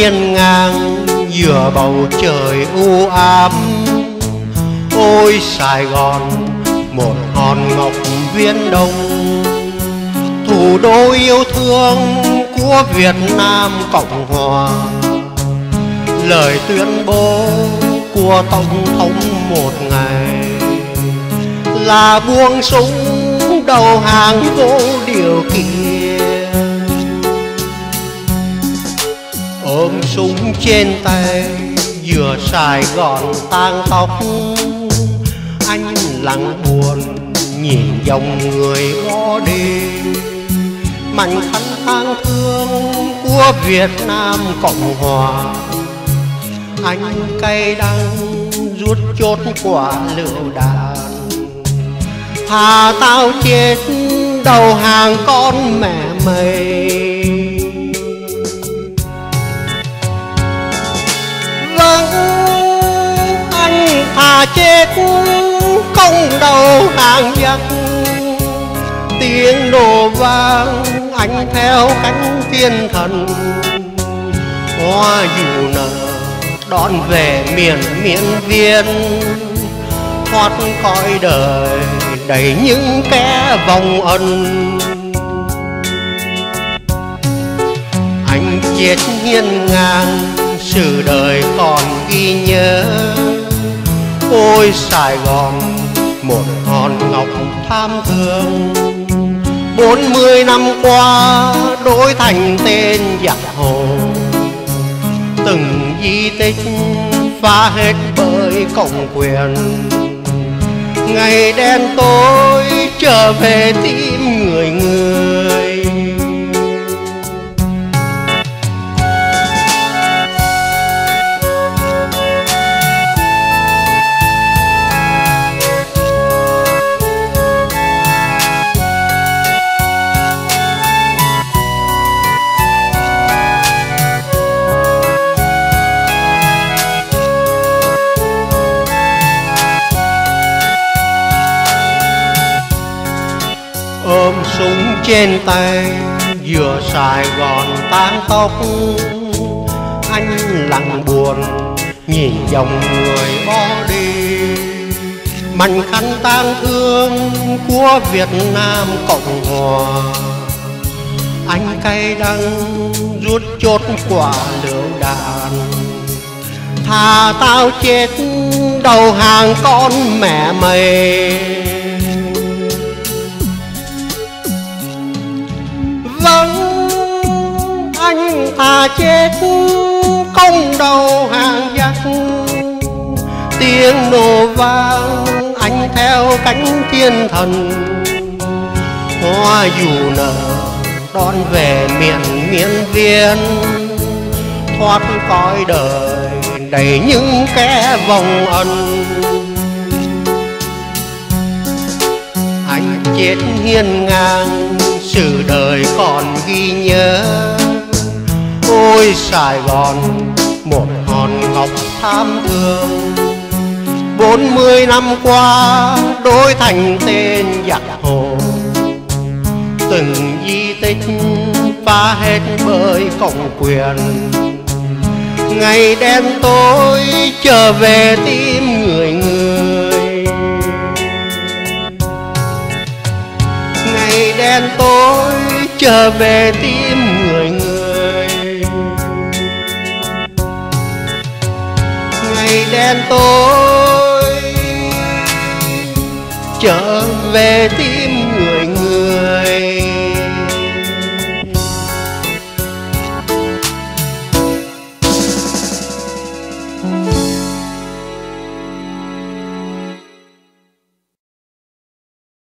hiên ngang giữa bầu trời u ám. Ôi Sài Gòn một hòn ngọc viễn đông, thủ đô yêu thương của Việt Nam Cộng Hòa. Lời tuyên bố của Tổng thống một ngày là buông súng đầu hàng vô điều kiện. Ôm súng trên tay giữa Sài Gòn tang tóc, anh lặng buồn nhìn dòng người bỏ đi. Mảnh khăn tang thương của Việt Nam Cộng Hòa, anh cay đắng rút chốt quả lựu đạn. Thà tao chết đầu hàng con mẹ mày. Vâng, anh thà chết không đầu hàng giặc. Tiếng nổ vang anh theo cánh thiên thần, hoa dù nở đón về miền Miên Viên. Thoát cõi đời đầy những kẻ vong ân. Anh chết hiên ngang sự đời còn ghi nhớ. Ôi Sài Gòn một hòn ngọc tham thương, 40 năm qua đổi thành tên giặc hồ. Từng di tích phá hết bởi công quyền, ngày đen tối trở về tim người người. Ôm súng trên tay giữa Sài Gòn tang tóc, anh lặng buồn nhìn dòng người bỏ đi. Mảnh khăn tang thương của Việt Nam Cộng Hòa, anh cay đắng rút chốt quả lựu đạn. Thà tao chết đầu hàng con mẹ mày. Vâng, anh thà chết không đầu hàng giặc. Tiếng nổ vang anh theo cánh thiên thần, hoa dù nở đón về miền Miên Viên. Thoát cõi đời đầy những kẻ vong ân. Anh chết hiên ngang sự đời còn ghi nhớ. Ôi Sài Gòn một hòn ngọc tham thương, 40 năm qua đổi thành tên giặc hồ. Từng di tích phá hết bởi công quyền, ngày đen tối trở về tim người người. Ngày đen tối trở về tim người người. Ngày đen tối trở về tim